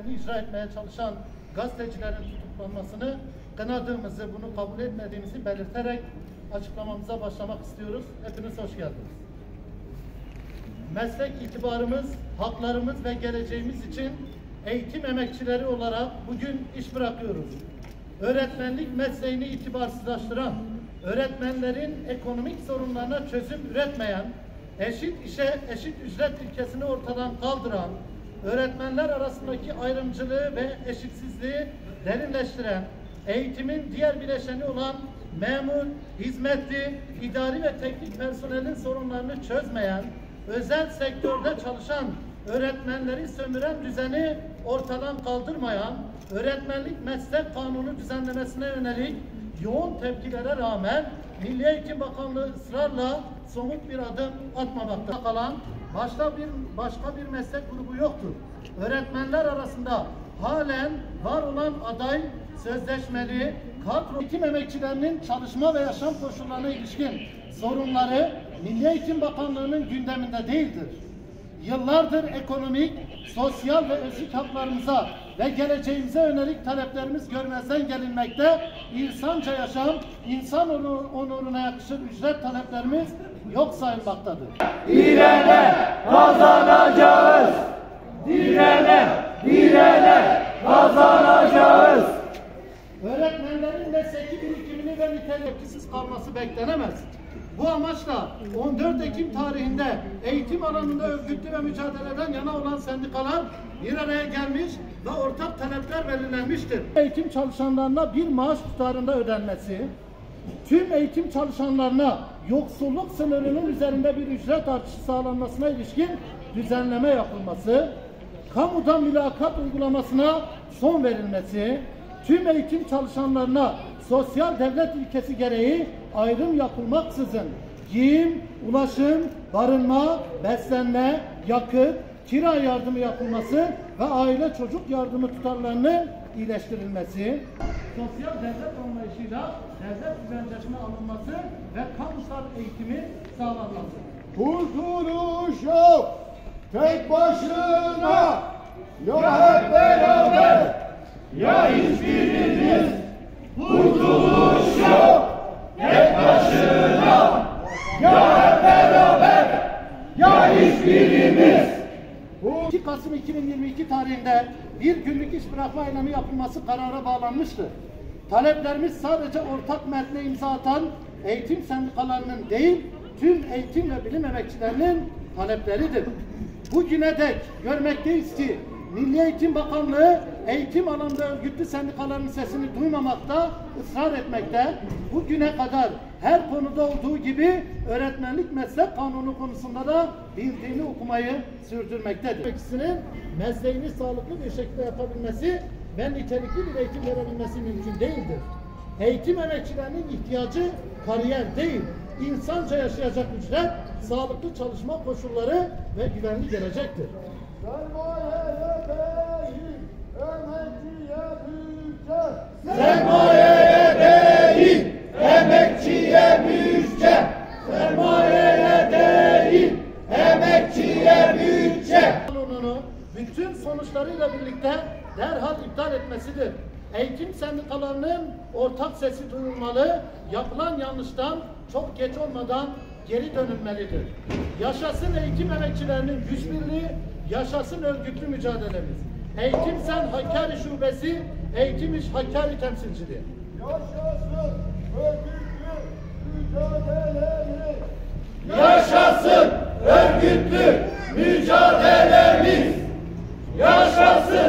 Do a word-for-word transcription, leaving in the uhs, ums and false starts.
mesleklerini icra etmeye çalışan gazetecilerin tutuklanmasını kınadığımızı, bunu kabul etmediğimizi belirterek açıklamamıza başlamak istiyoruz. Hepiniz hoş geldiniz. Meslek itibarımız, haklarımız ve geleceğimiz için eğitim emekçileri olarak bugün iş bırakıyoruz. Öğretmenlik mesleğini itibarsızlaştıran, öğretmenlerin ekonomik sorunlarına çözüm üretmeyen, eşit işe eşit ücret ilkesini ortadan kaldıran, öğretmenler arasındaki ayrımcılığı ve eşitsizliği derinleştiren, eğitimin diğer bileşeni olan memur, hizmetli, idari ve teknik personelin sorunlarını çözmeyen, özel sektörde çalışan öğretmenleri sömüren düzeni ortadan kaldırmayan, öğretmenlik meslek kanunu düzenlemesine yönelik yoğun tepkilere rağmen Milli Eğitim Bakanlığı ısrarla somut bir adım atmamakta kalan başka bir başka bir meslek grubu yoktur. Öğretmenler arasında halen var olan aday, sözleşmeli, kadro eğitim emekçilerinin çalışma ve yaşam koşullarına ilişkin sorunları Milli Eğitim Bakanlığı'nın gündeminde değildir. Yıllardır ekonomik, sosyal ve özlük haklarımıza ve geleceğimize yönelik taleplerimiz görmezden gelinmekte, insanca yaşam, insan onuruna yakışır ücret taleplerimiz yok sayılmaktadır. Direne kazanacağız! Direne, direne kazanacağız! Öğretmenlerin mesleki birikimini ve niteliksiz kalması beklenemez. Bu amaçla on dört Ekim tarihinde eğitim alanında örgütlü ve mücadeleden yana olan sendikalar bir araya gelmiş ve ortak talepler belirlenmiştir. Eğitim çalışanlarına bir maaş tutarında ödenmesi, tüm eğitim çalışanlarına yoksulluk sınırının üzerinde bir ücret artışı sağlanmasına ilişkin düzenleme yapılması, kamuda mülakat uygulamasına son verilmesi, tüm eğitim çalışanlarına sosyal devlet ilkesi gereği ayrım yapılmaksızın giyim, ulaşım, barınma, beslenme, yakıt, kira yardımı yapılması ve aile çocuk yardımı tutarlarının iyileştirilmesi, sosyal devlet anlayışıyla devlet güvencesine alınması ve kamusal eğitimi sağlanması. Kurtuluş yok, tek başına, ya hep beraber, ya hiçbirimiz. Kurtuluş yok, tek başına, ya hep beraber, ya hiçbirimiz. iki Kasım iki bin yirmi iki tarihinde bir günlük iş bırakma eylemi yapılması karara bağlanmıştı. Taleplerimiz sadece ortak metne imza atan eğitim sendikalarının değil, tüm eğitim ve bilim emekçilerinin talepleridir. Bugüne dek görmekteyiz ki Milli Eğitim Bakanlığı eğitim alanında örgütlü sendikaların sesini duymamakta, ısrar etmekte. Bugüne kadar her konuda olduğu gibi öğretmenlik meslek kanunu konusunda da bildiğini okumayı sürdürmektedir. Emekçisinin mesleğini sağlıklı bir şekilde yapabilmesi ve nitelikli bir eğitim verebilmesi mümkün değildir. Eğitim emekçilerinin ihtiyacı kariyer değil, insanca yaşayacak ücret, sağlıklı çalışma koşulları ve güvenli gelecektir. Sermayeye değil, emekçiye bütçe. Sermayeye değil, emekçiye bütçe. Kanununu bütün sonuçlarıyla birlikte derhal iptal etmesidir. Eğitim sendikalarının ortak sesi duyulmalı, yapılan yanlıştan çok geç olmadan geri dönülmelidir. Yaşasın eğitim emekçilerinin güç birliği, yaşasın örgütlü mücadelemiz. Eğitim Sen Hakkari Şubesi, Eğitim İş Hakkari temsilciliği. Yaşasın örgütlü mücadelemiz. Yaşasın örgütlü mücadelemiz. Yaşasın